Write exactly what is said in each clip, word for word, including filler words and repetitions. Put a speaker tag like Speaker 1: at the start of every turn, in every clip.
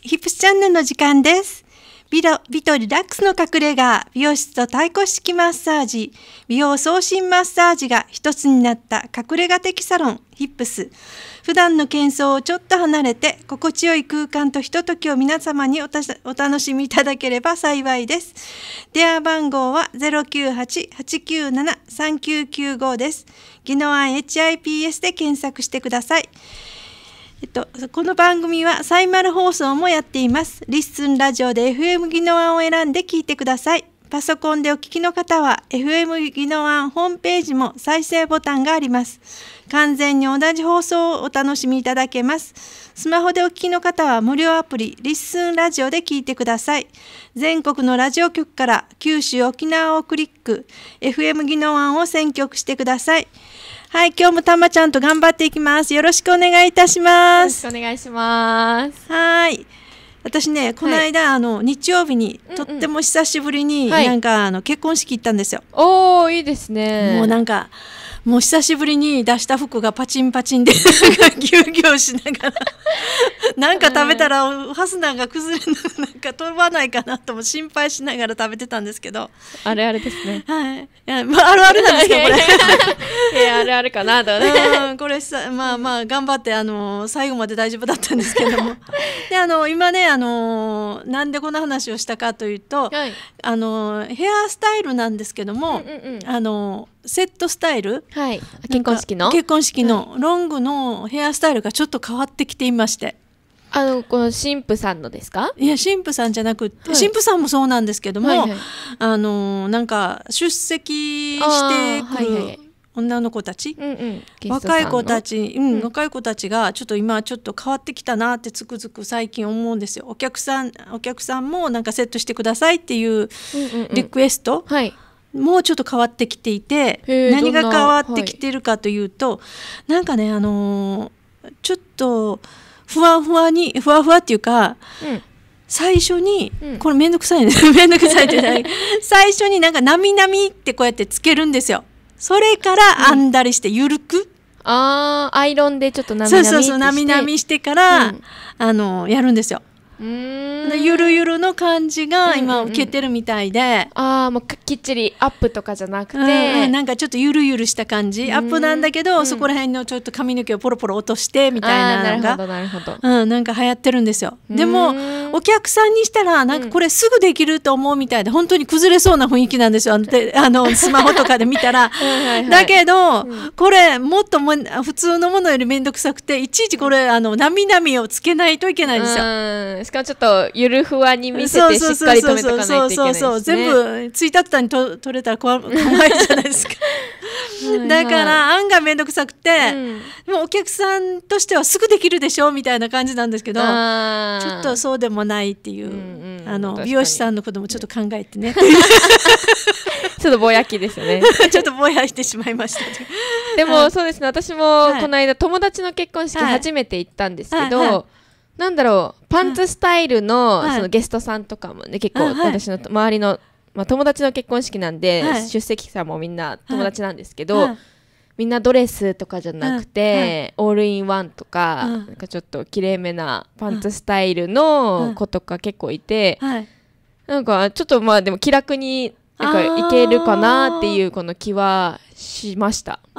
Speaker 1: ヒップスチャンネルの時間です。美と美とリラックスの隠れ家、美容室と太鼓式マッサージ、美容送信マッサージが一つになった隠れ家的サロンヒップス。普段の喧騒をちょっと離れて心地よい空間とひとときを皆様に お, たお楽しみいただければ幸いです。電話番号は ゼロきゅうはち はちきゅうなな さんきゅうきゅうご です。宜野湾 エイチアイピーエス で検索してください。えっと、この番組はサイマル放送もやっています。リッスンラジオで エフエム 宜野湾を選んで聞いてください。パソコンでお聞きの方は エフエム 宜野湾ホームページも再生ボタンがあります。完全に同じ放送をお楽しみいただけます。スマホでお聞きの方は無料アプリリッスンラジオで聞いてください。全国のラジオ局から九州沖縄をクリック エフエム 宜野湾を選曲してください。はい、今日もたまちゃんと頑張っていきます。よろしくお願いいたします。
Speaker 2: よろしくお願いします。
Speaker 1: はい。私ね、この間、はい、あの日曜日に、うんうん、とっても久しぶりに、はい、なんかあの結婚式行ったんですよ。
Speaker 2: おー、いいですね。
Speaker 1: もうなんかもう久しぶりに出した服がパチンパチンでなんかギュウギュウしながらなんか食べたらファスナーが崩れるなんか飛ばないかなとも心配しながら食べてたんですけど、
Speaker 2: あれあれですね。
Speaker 1: はい。いや、まあ、あるあるなんですけどこれ
Speaker 2: いや、あるあるかなとね。
Speaker 1: うん、これさ、まあまあ頑張ってあの最後まで大丈夫だったんですけどもであの今ねあのなんでこの話をしたかというと、はい、あのヘアスタイルなんですけども、うんうんうん、あのセットスタイル、
Speaker 2: はい、結婚式の
Speaker 1: 結婚式のロングのヘアスタイルがちょっと変わってきていまして、
Speaker 2: あのこの新婦さんのですか？
Speaker 1: いや新婦さんじゃなくて、はい、新婦さんもそうなんですけども、はいはい、あのなんか出席してくる、はいはい、女の子たち、うんうん、若い子たち、うんうん、若い子たちがちょっと今ちょっと変わってきたなってつくづく最近思うんですよ。お客さんお客さんもなんかセットしてくださいっていうリクエスト、うんうんうん、はい、もうちょっと変わってきていて、何が変わってきてるかというと、はい、なんかねあのー、ちょっとふわふわにふわふわっていうか、うん、最初に、うん、これめんどくさいねめんどくさいってない最初になんかなみなみってこうやってつけるんですよ。それから編んだりしてゆるく、うん、
Speaker 2: あーアイロンでちょっとなみなみして
Speaker 1: そうそうそうなみなみしてから、うん、あのやるんですよ。うーんゆるゆるの感じが今受けてるみたいで、うんうんうん、
Speaker 2: ああもうきっちりアップとかじゃなくて、うん
Speaker 1: うん、なんかちょっとゆるゆるした感じ、アップなんだけど、うん、そこら辺のちょっと髪の毛をポロポロ落としてみたいなのが、
Speaker 2: なるほどなるほど、
Speaker 1: うん、なんか流行ってるんですよ。でもお客さんにしたらなんかこれすぐできると思うみたいで、本当に崩れそうな雰囲気なんですよ。あのあのスマホとかで見たらはいはい、はい、だけど、うん、これもっとも普通のものよりめんどくさくて、いちいちこれあのなみなみをつけないといけないんですよ。
Speaker 2: うん、しかもちょっとゆるふわに見せてしっかり止めとかないといけないですね。
Speaker 1: 全部ついたったにと取れたら怖いじゃないですかだから案がめんどくさくて、うん、でもお客さんとしてはすぐできるでしょみたいな感じなんですけど、ちょっとそうでもないっていう、うんうん、あの美容師さんのこともちょっと考えてね
Speaker 2: ちょっとぼやきですね
Speaker 1: ちょっとぼやしてしまいました
Speaker 2: でもそうですね、私もこの間友達の結婚式初めて行ったんですけど、はいはいはい、なんだろうパンツスタイル の,、はい、そのゲストさんとかもね結構私の周りの、まあ、友達の結婚式なんで、はい、出席者もみんな友達なんですけど、はい、みんなドレスとかじゃなくて、はい、オールインワンとか、はい、なんかちょっときれいめなパンツスタイルの子とか結構いて、はい、なんかちょっとまあでも気楽になんかいけるかなっていうこの気はしました。あ、うん、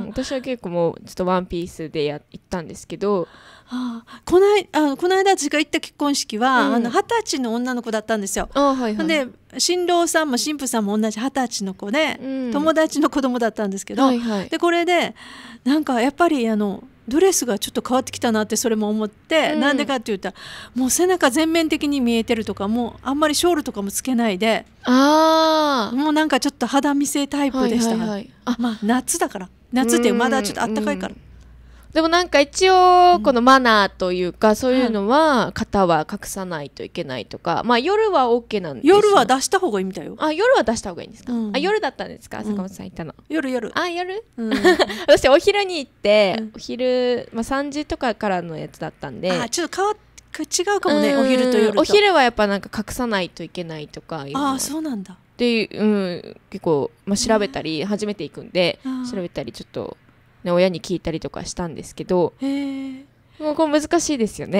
Speaker 2: 私は結構もうちょっとワンピースでや行ったんですけど、
Speaker 1: ああこのあこの間私が行った結婚式は、うん、あの二十歳の女の子だったんですよ。あ、はいはい、で新郎さんも新婦さんも同じ二十歳の子で、うん、友達の子供だったんですけど、はいはい、でこれでなんかやっぱりあのドレスがちょっと変わってきたなってそれも思って、うん、なんでかって言ったらもう背中全面的に見えてるとか、もうあんまりショールとかもつけないで、あもうなんかちょっと肌見せタイプでしたから、はいはいはい、あ、まあ、夏だから夏ってまだちょっとあったかいから、
Speaker 2: でもなんか一応このマナーというか、うん、そういうのは肩は隠さないといけないとか、まあ夜は OK なんですよ。
Speaker 1: 夜は出した方がいいみたいよ。
Speaker 2: あ、夜は出した方がいいんですか、うん、あ、夜だったんですか、坂本さん行ったの。
Speaker 1: 夜夜
Speaker 2: あ、夜、うん、私お昼に行って、うん、お昼、まあ、さんじとかからのやつだったんで、
Speaker 1: あ、ちょっと変わっ違うかもね、お昼と夜と。
Speaker 2: お昼はやっぱなんか隠さないといけないとかいう。
Speaker 1: あ、そうなんだ。
Speaker 2: で、うん、結構、まあ、調べたり、初めて行くんで調べたりちょっと、ね、親に聞いたりとかしたんですけど、へー、もうこれ難しいですよね。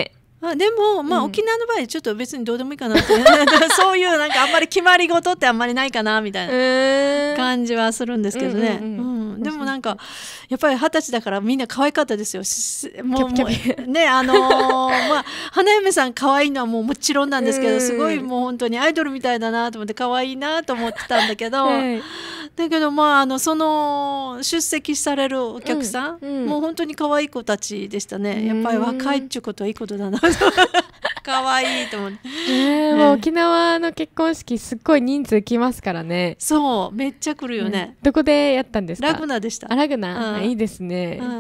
Speaker 1: あでもまあ、うん、沖縄の場合ちょっと別にどうでもいいかなってそういうなんかあんまり決まり事ってあんまりないかなみたいな感じはするんですけどね。でもなんかやっぱり二十歳だからみんな可愛かったですよ。もうもうねあのー、まあ花嫁さん可愛いのはもうもちろんなんですけど、すごいもう本当にアイドルみたいだなと思って可愛いなと思ってたんだけど、はい、だけどまああのその出席されるお客さん、うんうん、もう本当に可愛い子たちでしたね。やっぱり若いっていうことはいいことだな可愛いと思って、
Speaker 2: えー、もう沖縄の結婚式すっごい人数来ますからね。
Speaker 1: そうめっちゃ来るよね、
Speaker 2: うん、どこでやったんですか？
Speaker 1: ラグナでした。
Speaker 2: あラグナ、うん、いいですね。うん、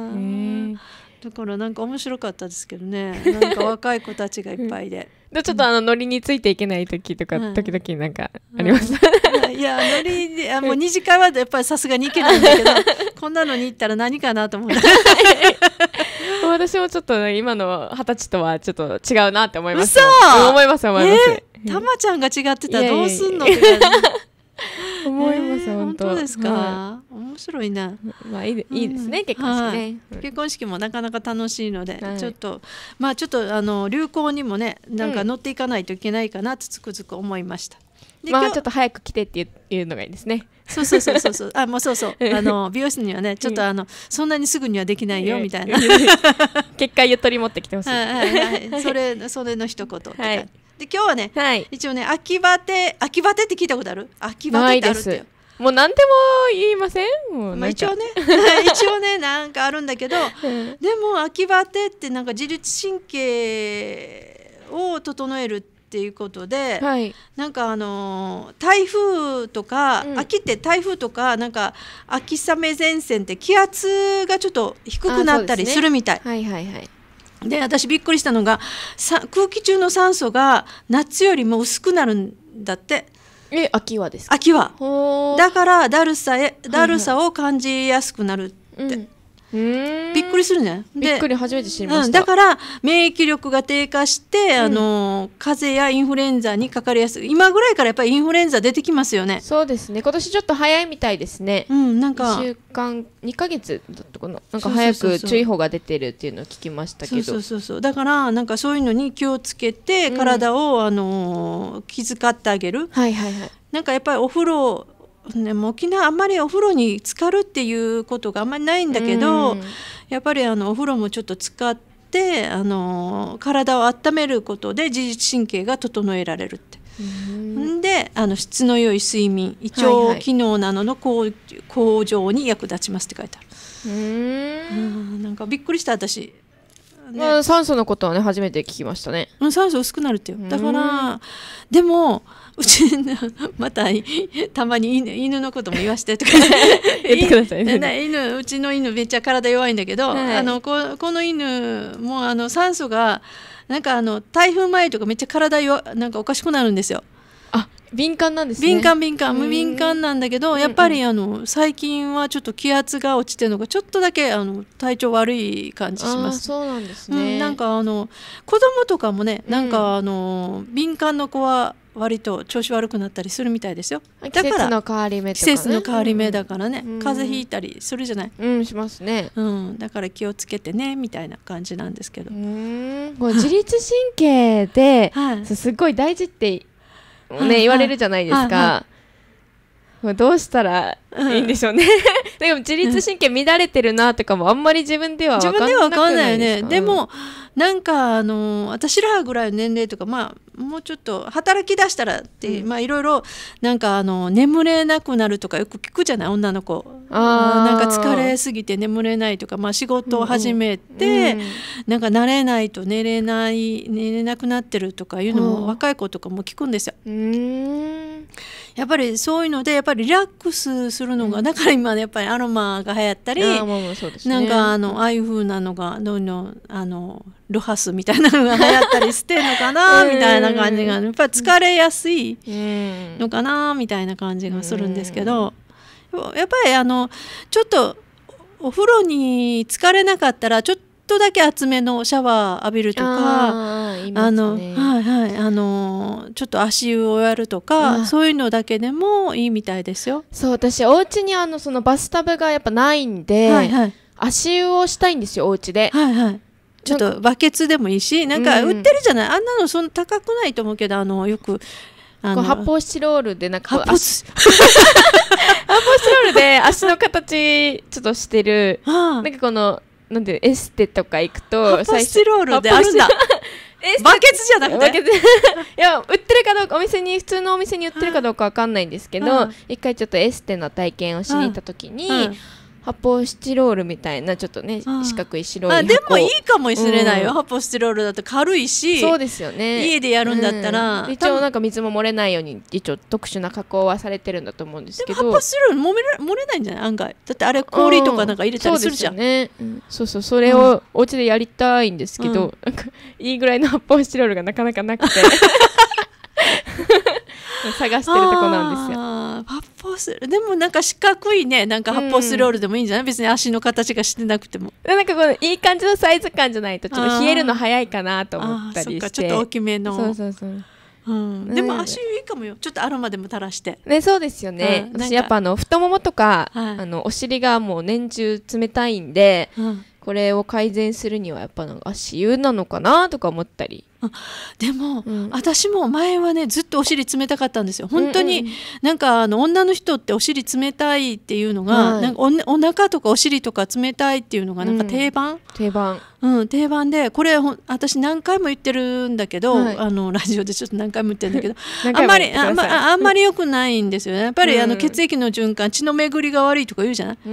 Speaker 1: だからなんか面白かったですけどね。なんか若い子たちがいっぱいで
Speaker 2: ちょっとあのノリについていけない時とか、うん、時々なんかあります、
Speaker 1: うん、いやノリであもう二次会はやっぱりさすがに行けないんだけどこんなのに行ったら何かなと思って
Speaker 2: 私もちょっと今の二十歳とはちょっと違うなって思います。
Speaker 1: 嘘
Speaker 2: 思います思います、
Speaker 1: えー、たまちゃんが違ってたらどうすんの
Speaker 2: 思います本当。
Speaker 1: 本当ですか、はい、面白いな。
Speaker 2: まあいい、いいですね、うん、結婚式ね、
Speaker 1: はい、結婚式もなかなか楽しいので、はい、ちょっとまあちょっとあの流行にもねなんか乗っていかないといけないかなとつくづく思いました。
Speaker 2: でまあちょっと早く来てっていうのがいいですね。
Speaker 1: そうそうそうそうそうあもうそうそうあの美容室にはねちょっとあのそんなにすぐにはできないよみたいな
Speaker 2: 結果ゆとり持ってきてほしい。
Speaker 1: はいはいはい、それそれの一言って感じ、はい、で今日はね、はい、一応ね秋バテ秋バテって聞いたことある？秋バテってあるってよ。
Speaker 2: もう何でも言いません？もう
Speaker 1: まあ、一応ね一応ねなんかあるんだけど、うん、でも秋バテってなんか自律神経を整えるっていうことで、はい、なんかあのー、台風とか、うん、秋って台風とかなんか秋雨前線って気圧がちょっと低くなったりするみたい。
Speaker 2: はいはいはい。
Speaker 1: で私びっくりしたのがさ空気中の酸素が夏よりも薄くなるんだって。
Speaker 2: え秋はですか？
Speaker 1: 秋はだからだるさへだるさを感じやすくなるって、はいはい、うん、びっくりするね。
Speaker 2: びっくり初めて知りました、
Speaker 1: うん、だから免疫力が低下して、うん、あの風邪やインフルエンザにかかりやすい。今ぐらいからやっぱりインフルエンザ出てきますよね。
Speaker 2: そうですね、今年ちょっと早いみたいですね、
Speaker 1: うん、なんか
Speaker 2: いっしゅうかんにかげつだったかな、なんか早く注意報が出てるっていうのを聞きましたけど、
Speaker 1: そうそうそうだからなんかそういうのに気をつけて体を、うん、あの気遣ってあげる。
Speaker 2: はいはいはい。なん
Speaker 1: かやっぱりお風呂ね、もう沖縄あんまりお風呂に浸かるっていうことがあんまりないんだけど、うん、やっぱりあのお風呂もちょっと使ってあの体を温めることで自律神経が整えられるって、うん、であの質の良い睡眠胃腸機能などの向上に役立ちますって書いてある。うん、なんかびっくりした私、
Speaker 2: ね、まあ、酸素のことはね初めて聞きましたね。
Speaker 1: 酸素薄くなるってよ。だからでもうちまたたまに 犬, 犬のことも言わしてとか
Speaker 2: 言ってください
Speaker 1: ね。犬うちの犬めっちゃ体弱いんだけど、はい、あの こ, この犬もあの酸素がなんかあの台風前とかめっちゃ体弱なんかおかしくなるんですよ。
Speaker 2: あ敏感なんですね。
Speaker 1: 敏感敏感無敏感なんだけど、やっぱりあの最近はちょっと気圧が落ちてるのがちょっとだけあの体調悪い感じします。
Speaker 2: あそうなんですね、
Speaker 1: うん、なんかあの子供とかもねなんかあの、うん、敏感の子は割と調子悪くなったりするみたいですよ。だから
Speaker 2: 季節の変わり目とか、
Speaker 1: ね、季節の変わり目だからね、うん、風邪ひいたりするじゃない。
Speaker 2: うんしますね、
Speaker 1: うん、だから気をつけてねみたいな感じなんですけど、う
Speaker 2: ーんこう自律神経で、はい、すごい大事ってね、はい、言われるじゃないですか、はいはい、どうしたらいいんでしょうね、うん、でも自律神経乱れてるなとかもあんまり自分では分かんなくないですか？
Speaker 1: 自分では分かんないよね。でもなんかあの私らぐらいの年齢とか、まあ、もうちょっと働き出したらって、うん、まあいろいろなんかあの眠れなくなるとかよく聞くじゃない女の子。あなんか疲れすぎて眠れないとか、まあ、仕事を始めて、うんうん、なんか慣れないと寝れない寝れなくなってるとかいうのも若い子とかも聞くんですよ。うんやっぱりそういうのでやっぱりリラックスするのが、うん、だから今やっぱりアロマが流行ったり、あ、まあまあそうですね、なんかあのああいう風なのがどんどんあのロハスみたいなのが流行ったりしてんのかなみたいな感じがやっぱり疲れやすいのかなみたいな感じがするんですけど、やっぱりあのちょっとお風呂に浸かれなかったらちょっとだけ厚めのシャワー浴びるとか、ああの、はいはい、あのちょっと足湯をやるとかそういうのだけでもいいみたいですよ。
Speaker 2: そう私お家にあのそのバスタブがやっぱないんで、はいはい、足湯をしたいんですよお家で、はいはい、
Speaker 1: ちょっとバケツでもいいし、なんか売ってるじゃない、うん、あんなのそんな高くないと思うけど、あのよく
Speaker 2: あの発泡スチロールでなんか
Speaker 1: 発泡
Speaker 2: スチロールで足の形ちょっとしてるなんかこのなんてエステとか行くと
Speaker 1: 発泡スチロールであるんだバケツじゃなくてい
Speaker 2: や売ってるかどうかお店に普通のお店に売ってるかどうかわかんないんですけど、一回ちょっとエステの体験をしに行った時に、うんうん、発泡スチロールみたいなちょっとね四角い白い箱
Speaker 1: あでもいいかもしれないよ、うん、発泡スチロールだと軽いし
Speaker 2: そうですよね
Speaker 1: 家でやるんだったら、
Speaker 2: うん、一応なんか水も漏れないように一応特殊な加工はされてるんだと思うんですけど
Speaker 1: でも発泡スチロール漏れ漏れないんじゃない案外だってあれ氷とかなんか入れたりするじゃん、
Speaker 2: うん、そうですよね、うん、そうそうそれをお家でやりたいんですけど、うん、なんかいいぐらいの発泡スチロールがなかなかなくて探してるとこなんですよ。
Speaker 1: 発泡スでもなんか四角いねなんか発泡スチロールでもいいんじゃない、うん、別に足の形がしてなくても
Speaker 2: なんかこのいい感じのサイズ感じゃないとちょっと冷えるの早いかなと思ったりして、
Speaker 1: そっかちょっと大きめの
Speaker 2: そうそうそう、
Speaker 1: うん、でも足いいかもよちょっとアロマでも垂らして
Speaker 2: ねそうですよね、うん、私やっぱあの太ももとか、はい、あのお尻がもう年中冷たいんで、うん、これを改善するにはやっぱなんか足湯なのかなとか思ったり
Speaker 1: でも、うん、私も前はねずっとお尻冷たかったんですよ本当に、うんうん、なんかあの女の人ってお尻冷たいっていうのが、はい、なんか お, お腹とかお尻とか冷たいっていうのがなんか定番、
Speaker 2: うん、定番
Speaker 1: うん、定番でこれ私何回も言ってるんだけど、はい、あのラジオでちょっと何回も言ってるんだけどあんまりあんまあんまり良くないんですよねやっぱり、うん、あの血液の循環血の巡りが悪いとか言うじゃない、うん、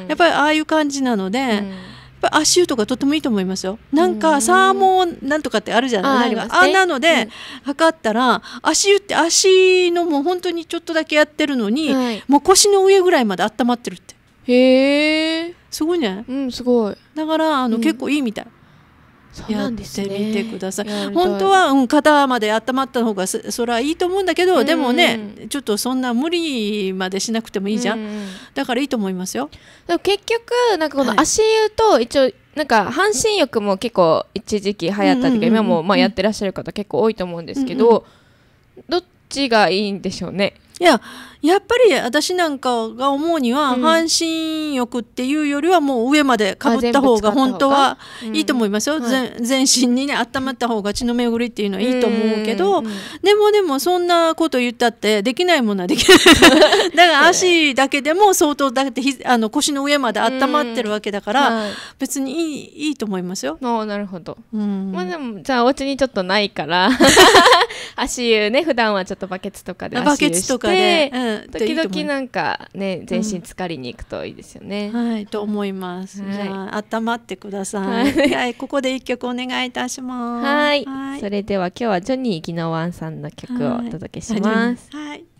Speaker 1: やっぱりああいう感じなので、うん足湯とかとってもいいと思いますよなんかサーモンなんとかってあるじゃない、うん、なんかあんなので、うん、測ったら足湯って足のもう本当にちょっとだけやってるのに、はい、もう腰の上ぐらいまで温まってるって
Speaker 2: へえ
Speaker 1: すごいね
Speaker 2: うんすごい
Speaker 1: だからあの、うん、結構いいみたい
Speaker 2: そうなんですね、
Speaker 1: やってみてください本当は、うん、肩まで温まった方がそれはいいと思うんだけど、うん、でもねちょっとそんな無理までしなくてもいいじゃん、うん、だからいいと思いますよ
Speaker 2: でも結局なんかこの足湯と一応なんか半身浴も結構一時期流行ったというか、うんうんうん、今もまあやってらっしゃる方結構多いと思うんですけど、うんうん、どっちがいいんでしょうね
Speaker 1: いややっぱり私なんかが思うには、うん、半身浴っていうよりはもう上までかぶった方が本当はいいと思いますよ、うんはい、全身にね温まった方が血の巡りっていうのはいいと思うけど、うんうん、でもでもそんなこと言ったってできないものはできないだから足だけでも相当だってあの腰の上まで温まってるわけだから、うんはい、別にいい、いいと思いますよ
Speaker 2: あなるほど、うんまあ、でもじゃあお家にちょっとないから足湯ね普段はちょっとバケツとかで足湯してで、うん、時々なんかね全身浸かりに行くといいですよね、
Speaker 1: うん、はいと思います、はい、じゃあ温まってください、はいはい、ここで一曲お願いいたします
Speaker 2: はい、はいそれでは今日はジョニー・ギノワンさんの曲をお届けします、
Speaker 1: はいはい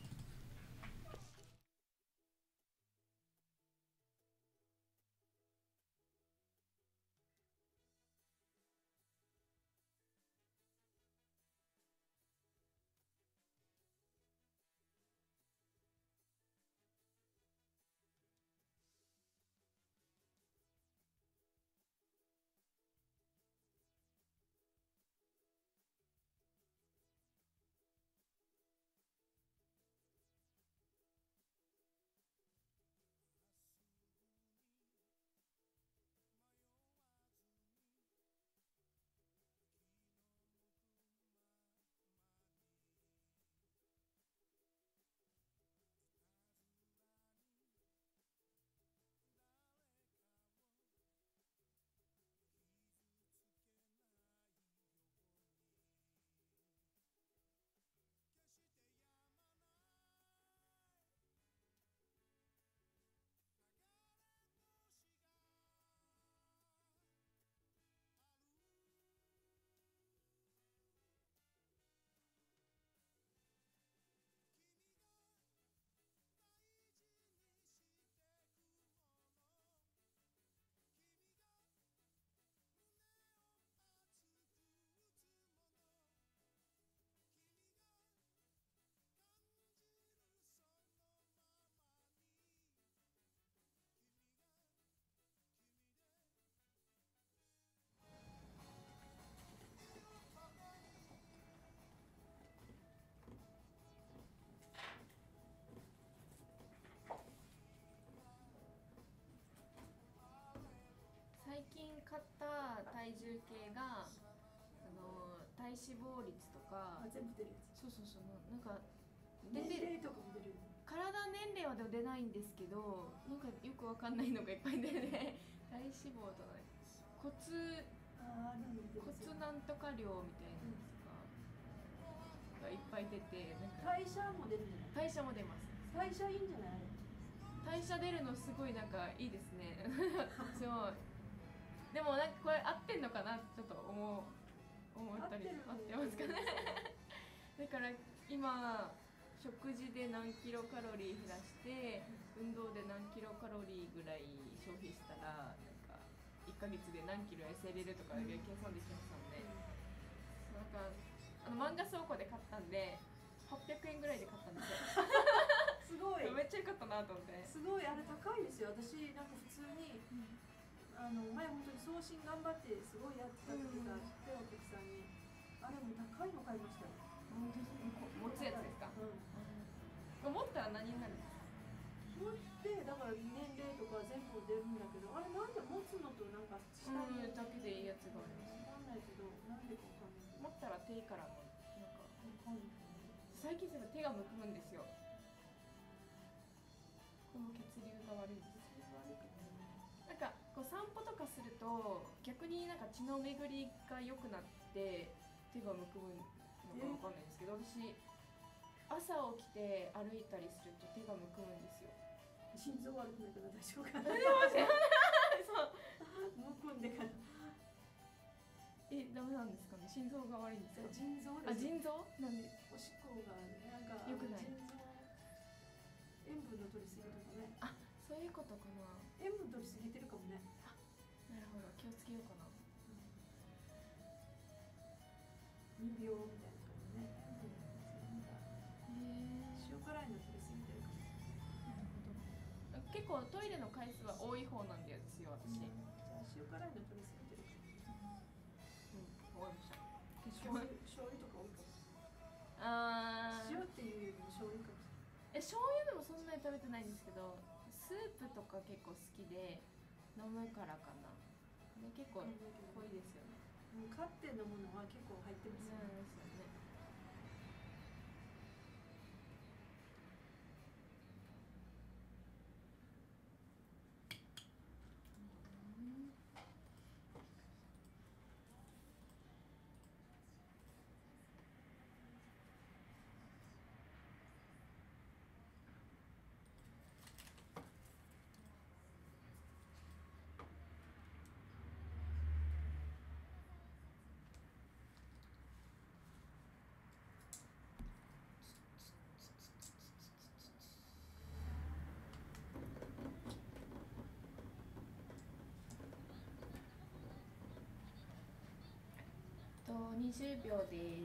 Speaker 2: 体重計があの体脂肪率とか
Speaker 1: 全部出るやつ。
Speaker 2: そうそうそうなんか
Speaker 1: 年齢とかも出る。
Speaker 2: 体年齢はでも出ないんですけど、なんかよくわかんないのがいっぱい出るね。体脂肪とか骨
Speaker 1: あ
Speaker 2: 骨なんとか量みたいなやつがいっぱい出て、なんか
Speaker 1: 代謝も出るんじゃない？
Speaker 2: 代謝も出ます。
Speaker 1: 代謝いいんじゃない？
Speaker 2: 代謝出るのすごいなんかいいですね。そうでもなんかこれ合ってんのかなってちょっと思う思ったり合ってますかね。だから今食事で何キロカロリー減らして運動で何キロカロリーぐらい消費したらなんかいっかげつで何キロ痩せれるとか計算できますので、なんかあの漫画倉庫で買ったんではっぴゃくえんぐらいで買ったんですよ。
Speaker 1: すごい。
Speaker 2: めっちゃ良かったなと思って。
Speaker 1: すごいあれ高いですよ。私なんか普通に、うん、あの前本当に送信頑張ってすごいやってた時があって、うん、お客さんにあれも高いの買いましたよ。
Speaker 2: 持つやつですか？うん、持ったら何になるんですか？
Speaker 1: 持ってだから年齢とか全部出るんだけど、あれなんで持つのとなんか下に
Speaker 2: だけでいいやつがあります。
Speaker 1: わかんないけど、なんでかわかんない。
Speaker 2: 持ったら手からもなんか最近手がむくむんですよ。この血流が悪いです。なんかこう散歩とかすると逆になんか血の巡りが良くなって手がむくむのかわかんないんですけど、私朝起きて歩いたりすると手がむくむんですよ。
Speaker 1: 心臓悪くないから大丈夫かな。そうむくんでから。
Speaker 2: え、ダメなんですかね。心臓が悪いんですか。
Speaker 1: 腎臓です。
Speaker 2: あ、腎臓？なんで？
Speaker 1: おしっこがなんか
Speaker 2: 良くない。
Speaker 1: 腎臓塩分の取りすぎとかね。
Speaker 2: あ、そういうことかな。
Speaker 1: 塩分取りすぎてるかもね。
Speaker 2: あ、なるほど。気をつけようかな。
Speaker 1: 未病みたいな感じね。塩辛いの取りすぎてるかも。
Speaker 2: 結構トイレの回数は多い方なんですよ、私。
Speaker 1: じゃあ塩辛いの取りすぎてるかも。
Speaker 2: うん、思いました。
Speaker 1: 醤油、醤油とか多いかも。
Speaker 2: ああ。
Speaker 1: 塩っていうよりも醤油かもしれない。
Speaker 2: え、醤油でもそんなに食べてないんですけど、スープとか結構好きで飲むからかな。で結構濃いですよね。
Speaker 1: カッテンのものは結構入ってますよね。
Speaker 2: ですよね。にじゅうびょうです。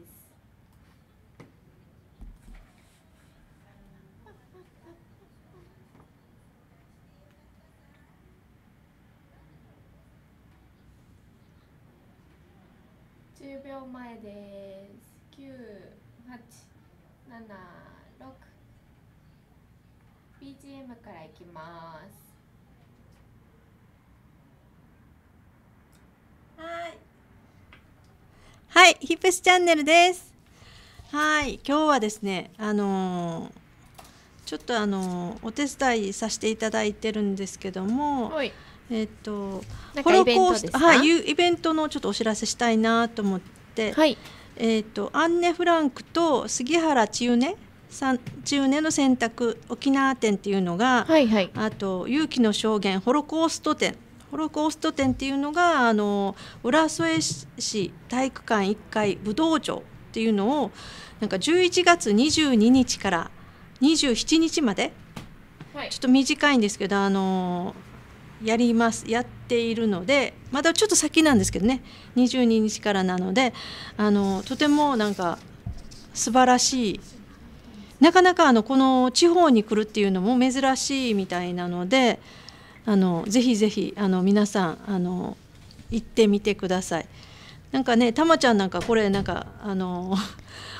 Speaker 2: じゅうびょうまえです。きゅう、はち、なな、ろく ビージーエム からいきます。
Speaker 1: はい。はい、ヒップスチャンネルです。はい、今日はですね、あのー、ちょっとあのー、お手伝いさせていただいてるんですけども、
Speaker 2: はい、
Speaker 1: えっと
Speaker 2: ホロコースト、
Speaker 1: はい、いうイベントのちょっとお知らせしたいなと思って、
Speaker 2: はい、
Speaker 1: えっとアンネ・フランクと杉原千畝さん千畝の選択沖縄展っていうのが、
Speaker 2: はいはい、
Speaker 1: あと勇気の証言ホロコースト展ホロコースト展っていうのがあの浦添市体育館いっかい武道場っていうのをなんかじゅういちがつにじゅうににちからにじゅうしちにちまで、はい、ちょっと短いんですけどあのやりますやっているのでまだちょっと先なんですけどねにじゅうににちからなのであのとてもなんか素晴らしいなかなかあのこの地方に来るっていうのも珍しいみたいなのであのぜひぜひあの皆さんあの行ってみてください。なんかねたまちゃんなんかこれなんかあの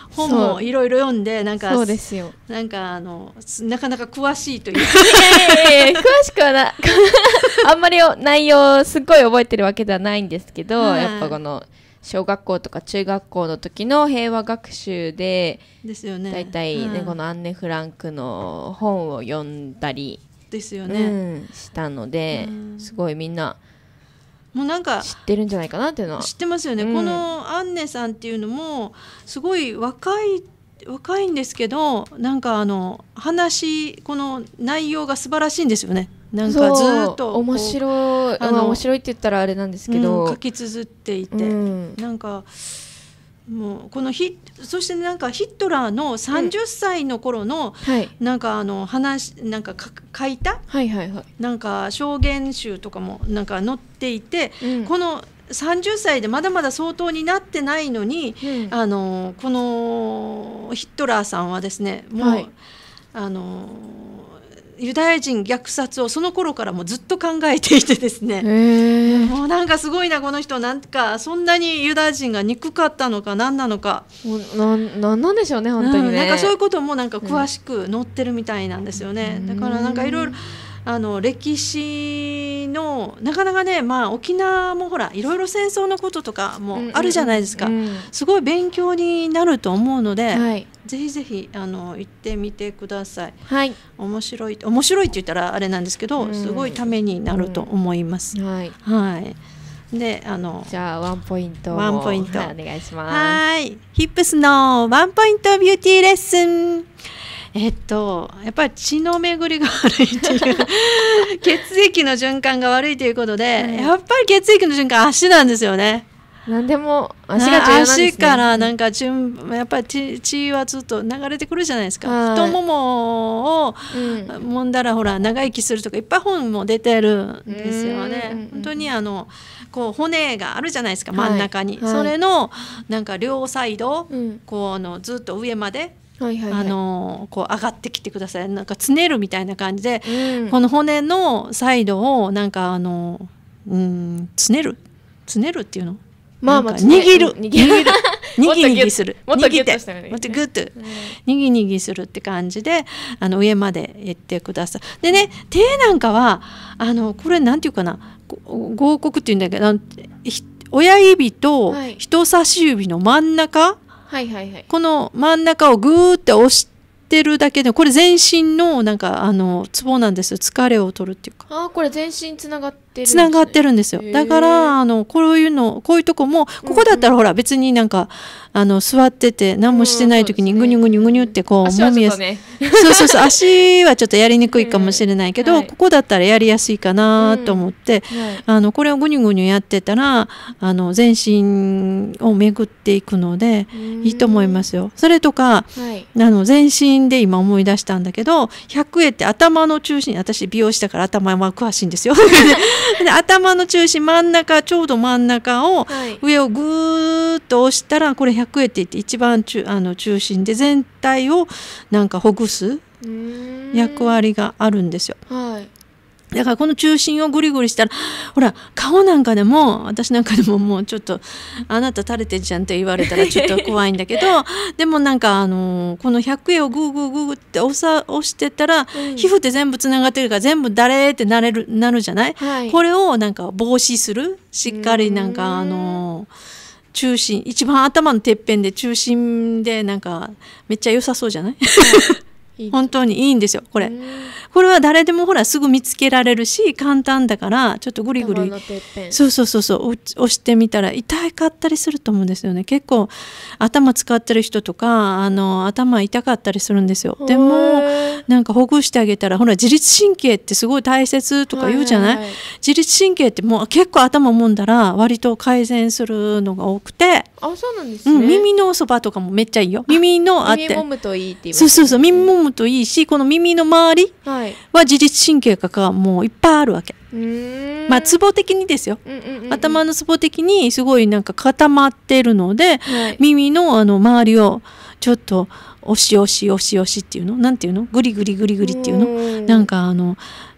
Speaker 1: 本もいろいろ読んでなんか
Speaker 2: そうですよ、
Speaker 1: なんかあのなかなか詳しいという
Speaker 2: いやいやいや詳しくはなあんまり内容すっごい覚えてるわけではないんですけど、はい、やっぱこの小学校とか中学校の時の平和学習で
Speaker 1: ですよね、
Speaker 2: だいたいね、
Speaker 1: うん、
Speaker 2: このアンネ・フランクの本を読んだり
Speaker 1: ですよね、
Speaker 2: うん、したので、うん、すごいみんな
Speaker 1: もうなんか
Speaker 2: 知ってるんじゃないかなっていうのは
Speaker 1: 知ってますよね、うん、このアンネさんっていうのもすごい若い若いんですけど、なんかあの話この内容が素晴らしいんですよね。なんかずっと
Speaker 2: 面白い、あの面白いって言ったらあれなんですけど、
Speaker 1: うん、書き綴っていて、うん、なんかもうこのヒそしてなんかヒットラーのさんじゅっさいの頃の、うんはい、なんかあの話なんか書いた、
Speaker 2: はいはいはい、
Speaker 1: なんか証言集とかもなんか載っていて、うん、このさんじゅっさいでまだまだ相当になってないのに、うん、あのこのヒットラーさんはですねもう、はい、あのユダヤ人虐殺をその頃からもずっと考えていてですね、もうなんかすごいなこの人、なんかそんなにユダヤ人が憎かったのか何なのか、
Speaker 2: ななんなんでしょうね本当にね、
Speaker 1: うん、なんかそういうこともなんか詳しく載ってるみたいなんですよね、うん、だからなんかいろいろあの歴史のなかなかね、まあ、沖縄もほらいろいろ戦争のこととかもあるじゃないですか、うんうんうん、すごい勉強になると思うので、はい、ぜひぜひあの行ってみてください、はい、面白い面白いって言ったらあれなんですけど、うん、すごいためになると思います、うんはいはい、であの
Speaker 2: じゃあワンポイント
Speaker 1: ワンポイント、
Speaker 2: はい、お願いします。
Speaker 1: はいヒップスのワンポイントビューティーレッスン、えっと、やっぱり血の巡りが悪いっていう血液の循環が悪いということで、うん、やっぱり血液の循環足なんですよね。
Speaker 2: 何でも足が重要なんですね。
Speaker 1: 足からなんか順やっぱり 血, 血はずっと流れてくるじゃないですか。太ももを揉んだらほら長生きするとかいっぱい本も出てるんですよね。本当にあのこう骨があるじゃないですか真ん中に、はいはい、それのなんか両サイド、うん、こうあのずっと上まではいはいはい、あのこう上がってきてください。なんかつねるみたいな感じで、うん、この骨のサイドをなんかあのうんつねるつねるっていうの、まあまあ握る、うん、握るにぎにぎする
Speaker 2: もっとギュッとしたよね、
Speaker 1: もっとグッとにぎにぎするって感じであの上までやってください。でね手なんかはあのこれなんていうかな合谷っていうんだけど親指と人差し指の真ん中、はいはいはい、この真ん中をグーって押してるだけでこれ全身のなんかあのツボなんですよ。疲れを取るっていうか、
Speaker 2: あこれ全身つながってるんですね。
Speaker 1: つながってるんですよ。だからあのこういうのこういうとこもここだったらほら別になんかあの座ってて何もしてない時にグニュグニュグニュってこうもみやすい、そうそうそう足はちょっとやりにくいかもしれないけど、はい、ここだったらやりやすいかなと思って、うんはい、あのこれをグニュグニュやってたらあの全身を巡っていくのでいいと思いますよ。それとか、はい、あの全身で今思い出したんだけど百会って頭の中心、私美容師だから頭は詳しいんですよで頭の中心真ん中ちょうど真ん中を、はい、上をぐーっと押したらこれ百会って言って一番中あの中心で全体をなんかほぐす役割があるんですよ。はいだからこの中心をグリグリしたらほら顔なんかでも私なんかでももうちょっとあなた垂れてんじゃんって言われたらちょっと怖いんだけどでもなんかあのこの百会をグーグーグーグーって押さ押してたら、うん、皮膚って全部つながってるから全部誰ってなれるなるじゃない、はい、これをなんか防止するしっかりなんかあの中心一番頭のてっぺんで中心でなんかめっちゃ良さそうじゃない本当にいいんですよこれ。これは誰でもほらすぐ見つけられるし簡単だからちょっとグリグリそうそうそうそう押してみたら痛かったりすると思うんですよね。結構頭使ってる人とかあの頭痛かったりするんですよ。でもなんかほぐしてあげたらほら自律神経ってすごい大切とか言うじゃない、はいはいはい、自律神経ってもう結構頭もんだら割と改善するのが多くて、
Speaker 2: あそうなんですね、
Speaker 1: うん、耳のそばとかもめっちゃいいよ。耳のあって
Speaker 2: 耳もむといいって言います、
Speaker 1: ね、そうそうそう耳もむといいしこの耳の周りは自律神経がもういっぱいあるわけ。うーんまあツボ的にですよ、うんうんうんうん、頭のツボ的にすごいなんか固まってるので、はい、耳のあの周りをちょっと押し押し押し押しっていうのなんていうのグリグリグリグリっていうのなんかあの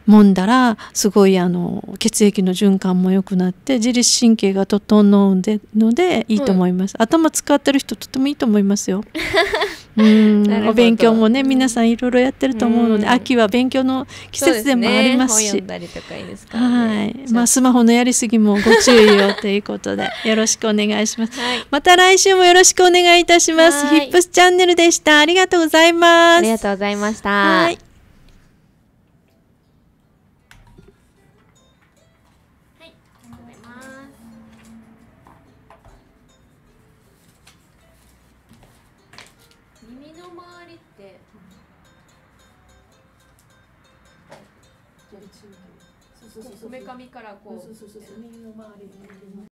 Speaker 1: 揉んだらすごいあの血液の循環も良くなって自律神経が整うのでいいと思います、うん、頭使ってる人とてもいいと思いますようんお勉強もね、皆さんいろいろやってると思うので、秋は勉強の季節でもありますし、まあスマホのやりすぎもご注意をということでよろしくお願いします、はい、また来週もよろしくお願いいたします。ヒップスチャンネルでした。ありがとうございます。
Speaker 2: ありがとうございました。はい。耳の周りってこめかみからこう、そうそうそうそう、耳の周り。